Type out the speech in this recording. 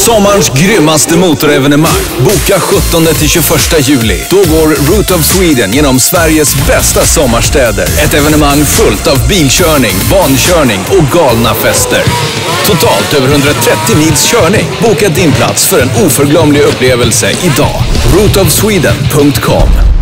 Sommarens grymmaste motorevenemang. Boka 17-21 juli. Då går Route of Sweden genom Sveriges bästa sommarstäder. Ett evenemang fullt av bilkörning, bankörning och galna fester. Totalt över 130 mils körning. Boka din plats för en oförglömlig upplevelse idag. Routeofsweden.com